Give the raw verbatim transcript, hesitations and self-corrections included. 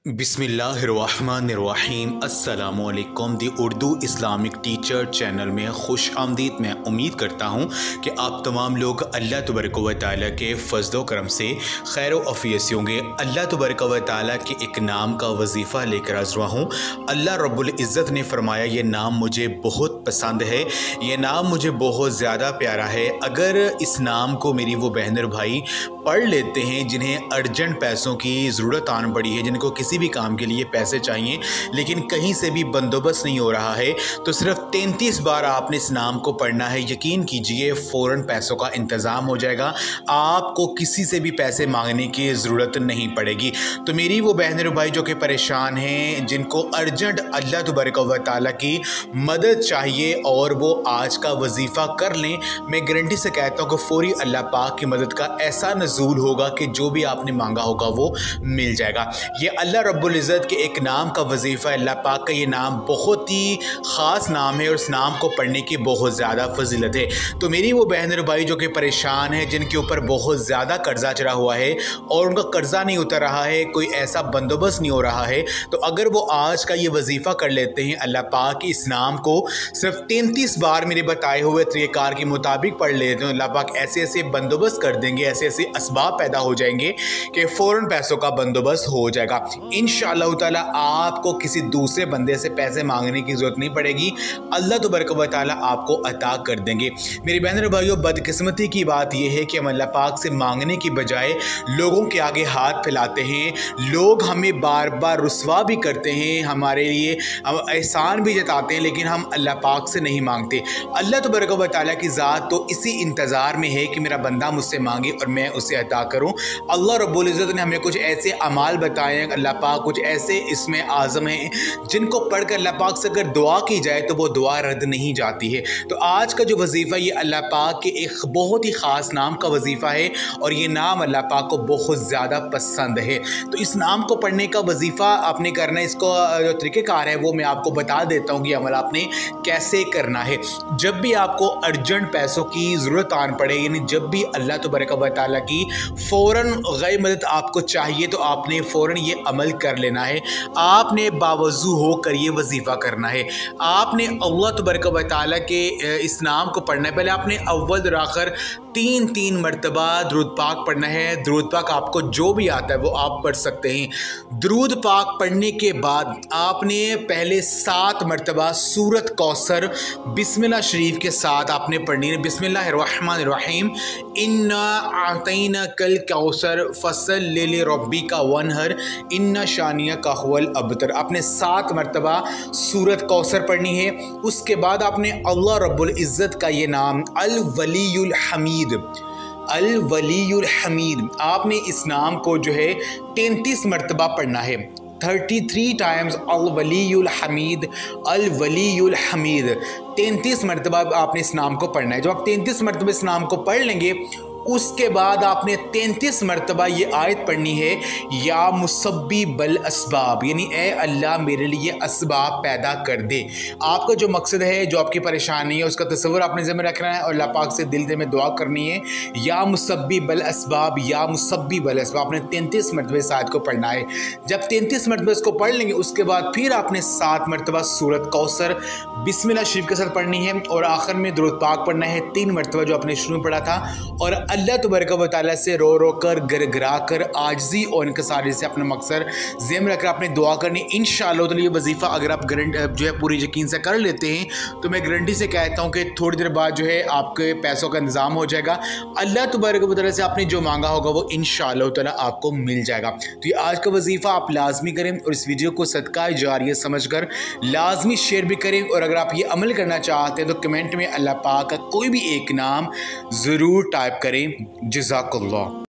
बिस्मिल्लाहिर्रहमानिर्रहीम अस्सलामुअलैकुम the Urdu Islamic teacher channel में खुश आमदीद। मैं उम्मीद करता हूँ कि आप तमाम लोग अल्लाह तबारक व तआला के फ़ज़्ल व करम से खैर व आफ़ियत से होंगे। अल्लाह तबारक व तआला के एक नाम का वजीफ़ा लेकर हाज़िर हुआ हूँ। अल्लाह रब्बुल इज़्ज़त ने फरमाया ये नाम मुझे बहुत पसंद है, ये नाम मुझे बहुत ज़्यादा प्यारा है। अगर इस नाम को मेरी वो बहन और भाई पढ़ लेते हैं जिन्हें अर्जेंट पैसों की ज़रूरत आन पड़ी है, जिनको किसी भी काम के लिए पैसे चाहिए लेकिन कहीं से भी बंदोबस्त नहीं हो रहा है, तो सिर्फ तैंतीस बार आपने इस नाम को पढ़ना है। यकीन कीजिए फ़ौरन पैसों का इंतज़ाम हो जाएगा, आपको किसी से भी पैसे मांगने की ज़रूरत नहीं पड़ेगी। तो मेरी वो बहन और भाई जो कि परेशान हैं, जिनको अर्जेंट अल्लाह तबारक व तआला की मदद चाहिए और वो आज का वजीफ़ा कर लें, मैं गारंटी से कहता हूँ कि फ़ौरी अल्लाह पाक की मदद का ऐसा नज़ूल होगा कि जो भी आपने मांगा होगा वो मिल जाएगा। ये अल्लाह रब्बुल इज़्ज़त के एक नाम का वजीफ़ा है। अल्लाह पाक का ये नाम बहुत ही ख़ास नाम है और इस नाम को पढ़ने की बहुत ज़्यादा फजीलत है। तो मेरी वो बहन और भाई जो कि परेशान है, जिनके ऊपर बहुत ज़्यादा कर्जा चढ़ा हुआ है और उनका कर्जा नहीं उतर रहा है, कोई ऐसा बंदोबस्त नहीं हो रहा है, तो अगर वो आज का ये वजीफ़ा कर लेते हैं, अल्लाह पाक इस नाम को सिर्फ तैंतीस बार मेरे बताए हुए तरीक़ार के मुताबिक पढ़ लेते हैं, अल्लाह पाक ऐसे ऐसे बंदोबस्त कर देंगे, ऐसे ऐसे असबाब पैदा हो जाएंगे कि फ़ौरन पैसों का बंदोबस्त हो जाएगा। इंशाअल्लाह ताला आपको किसी दूसरे बंदे से पैसे मांगने की ज़रूरत नहीं पड़ेगी, अल्लाह तबारक व तआला आपको अता कर देंगे। मेरे बहन और भाइयों, बदकिस्मती की बात यह है कि हम अल्लाह पाक से मांगने की बजाय लोगों के आगे हाथ फैलाते हैं। लोग हमें बार बार रुस्वा भी करते हैं, हमारे लिए एहसान भी जताते हैं, लेकिन हम अल्लाह पाक से नहीं मांगते। अल्लाह तबारक व तआला की ज़ात तो इसी इंतज़ार में है कि मेरा बंदा मुझसे मांगे और मैं उसे अता करूँ। अल्लाह रब्बुल इज़्ज़त ने हमें कुछ ऐसे अमाल बताए हैं, अल्लाह पाक कुछ ऐसे इसमें आज़म हैं जिनको पढ़कर अल्लाह पाक से अगर दुआ की जाए तो वो दुआ रद्द नहीं जाती है। तो आज का जो वजीफ़ा ये अल्लाह पाक के एक बहुत ही ख़ास नाम का वजीफ़ा है और ये नाम अल्लाह पाक को बहुत ज़्यादा पसंद है। तो इस नाम को पढ़ने का वजीफ़ा आपने करना है, इसको जो तरीक़ेकार है वो मैं आपको बता देता हूँ कि अमल आपने कैसे करना है। जब भी आपको अर्जेंट पैसों की ज़रूरत आन पड़े, यानी जब भी अल्लाह तबारक व तआला की फ़ौरन गैर मदद आपको चाहिए, तो आपने फ़ौरन ये अमल कर लेना है। आपने बावज़ू होकर ये वजीफ़ा करना है। आपने अल्लाह तबारक व तआला के इस नाम को पढ़ना है। पहले आपने अव्वल और आखिर तीन तीन मरतबा दुरूद पाक पढ़ना है। दुरूद पाक आपको जो भी आता है वो आप पढ़ सकते हैं। दुरूद पाक पढ़ने के बाद आपने पहले सात मरतबा सूरत कौसर बिस्मिल्लाह शरीफ के साथ आपने पढ़नी है। बिस्मिल्लाहिर्रहमानिर्रहीम, इन्ना आतैना कल कौसर फसल ले रब्बी का वनहर इन्ना शानिया का हुवल अबतर। आपने सात मरतबा सूरत कौसर पढ़नी है। उसके बाद आपने अल्लाह रब्बुल इज़्ज़त का ये नाम अल वलीयुल हमीद अल वलीयुल हमीद आपने इस नाम को जो है तैंतीस मरतबा पढ़ना है। थर्टी थ्री टाइम्स अल वलीयुल हमीद अल वलीयुल हमीद तैंतीस मरतबा आपने इस नाम को पढ़ना है। जब आप तैंतीस मरतबा इस नाम को पढ़ लेंगे, उसके बाद आपने तैंतीस मरतबा ये आयत पढ़नी है, या मुसब्बी बल असबाब, यानी ए अल्लाह मेरे लिए असबाब पैदा कर दे। आपका जो मकसद है, जो आपकी परेशानी है, उसका तस्वर आपने ज़िम्मे रखना है और अल्लाह पाक से दिल दिल में दुआ करनी है, या मुसब्बी बल असबाब या मुसब्बी बल असबाब। आपने तैंतीस मरतबा इस आयत को पढ़ना है। जब तैंतीस मरतबा इसको पढ़ लेंगे, उसके बाद फिर आपने सात मरतबा सूरत कौसर बिस्मिल्लाह शरीफ के साथ पढ़नी है और आखिर में दुरूद पाक पढ़ना है तीन मरतबा जो आपने शुरू में पढ़ा था, और अल्लाह तबारक व तआला से रो रो कर गिड़गिड़ा कर आजिज़ी और इनकिसारी से अपना मकसद ज़िम्मे रखकर आपने दुआ करनी। इंशाअल्लाह तो ये वजीफ़ा अगर आप गारंटी जो है पूरी यकीन से कर लेते हैं, तो मैं गारंटी से कहता हूँ कि थोड़ी देर बाद जो है आपके पैसों का इंतज़ाम हो जाएगा। अल्लाह तबारक व तआला से आपने जो मांगा होगा वो इंशाअल्लाह ताला आपको मिल जाएगा। तो ये आज का वजीफ़ा आप लाजमी करें और इस वीडियो को सदका जारिया समझ कर लाजमी शेयर भी करें। और अगर आप ये अमल करना चाहते हैं तो कमेंट में अल्लाह पाक का कोई भी एक नाम ज़रूर टाइप करें। जज़ाकल्लाह।